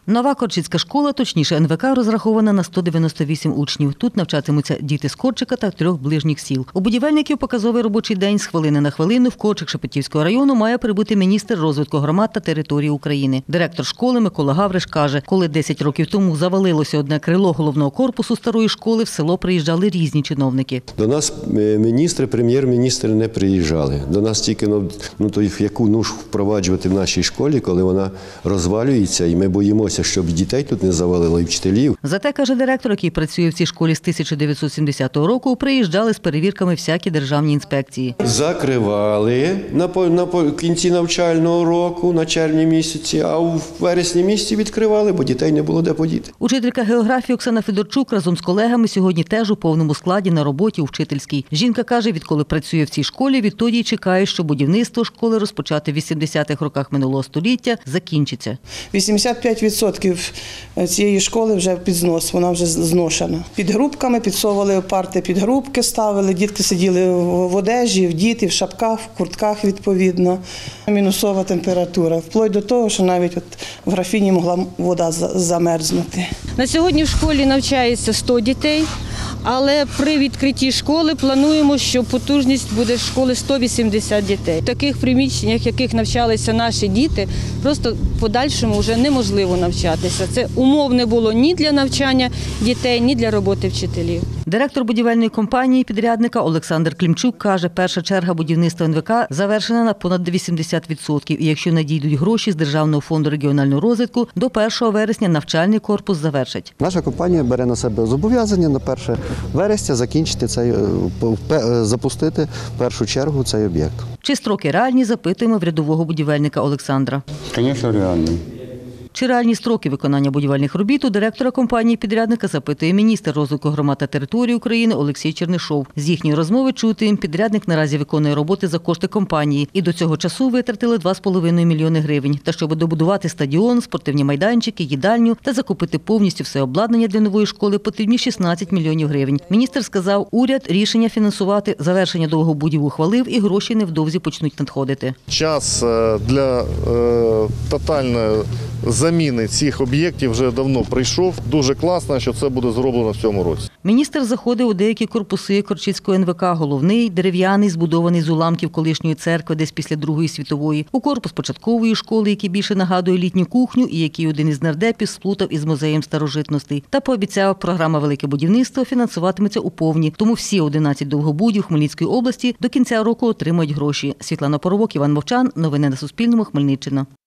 Нова Корчицька школа, точніше НВК, розрахована на 198 учнів. Тут навчатимуться діти з Корчика та 3 ближніх сіл. У будівельників показовий робочий день з хвилини на хвилину в Корчик Шепетівського району має прибути міністр розвитку громад та території України. Директор школи Микола Гавриш каже, коли 10 років тому завалилося одне крило головного корпусу старої школи, в село приїжджали різні чиновники. До нас міністри, прем'єр-міністри не приїжджали. До нас тільки яку нуж впроваджувати в нашій школі, коли вона розвалюється, і ми боїмося, щоб дітей тут не завалило, і вчителів. Зате, каже директор, який працює в цій школі з 1970 року, приїжджали з перевірками всякі державні інспекції. Закривали на кінці навчального року, на червні місяці, а у вересні місяці відкривали, бо дітей не було де подіти. Учителька географії Оксана Федорчук разом з колегами сьогодні теж у повному складі на роботі у вчительській. Жінка каже, відколи працює в цій школі, відтоді й чекає, що будівництво школи, розпочате в 80-х роках минулого століття, закінчиться. 85% цієї школи вже під знос, вона вже зношена. Під грубками підсовували парти, під грубки ставили, дітки сиділи в одежі, в діти, в шапках, в куртках відповідно. Мінусова температура, вплоть до того, що навіть в графіні могла вода замерзнути. На сьогодні в школі навчається 100 дітей, але при відкритті школи плануємо, що потужність буде школи 180 дітей. В таких приміщеннях, в яких навчалися наші діти, просто в подальшому вже неможливо навчатися. Це умов не було ні для навчання дітей, ні для роботи вчителів. Директор будівельної компанії-підрядника Олександр Клімчук каже, перша черга будівництва НВК завершена на понад 80%. І якщо надійдуть гроші з Державного фонду регіонального розвитку, до 1 вересня навчальний корпус завершать. Наша компанія бере на себе зобов'язання на 1 вересня запустити в першу чергу цей об'єкт. Чи строки реальні, запитуємо в рядового будівельника Олександра. Звісно, реальні. Чи реальні строки виконання будівельних робіт у директора компанії-підрядника запитує міністр розвитку громад та території України Олексій Чернишов. З їхньої розмови чути, підрядник наразі виконує роботи за кошти компанії і до цього часу витратили 2,5 мільйони гривень. Та щоб добудувати стадіон, спортивні майданчики, їдальню та закупити повністю все обладнання для нової школи, потрібні 16 мільйонів гривень. Міністр сказав, уряд рішення фінансувати завершення довгобудів ухвалив і гроші невдовзі почнуть надходити. Час для тотальної заміни цих об'єктів вже давно прийшов. Дуже класно, що це буде зроблено в цьому році. Міністр заходив у деякі корпуси Корчицького НВК. Головний, дерев'яний, збудований з уламків колишньої церкви десь після Другої світової. У корпус початкової школи, який більше нагадує літню кухню і який один із нардепів сплутав із музеєм старожитностей. Та пообіцяв, програма «Велике будівництво» фінансуватиметься у повні. Тому всі 11 довгобудів Хмельницької області до кінця року отримають гроші. Світлана Поровок, Іван Мовчан. Новини на Суспільному. Хмельниччина.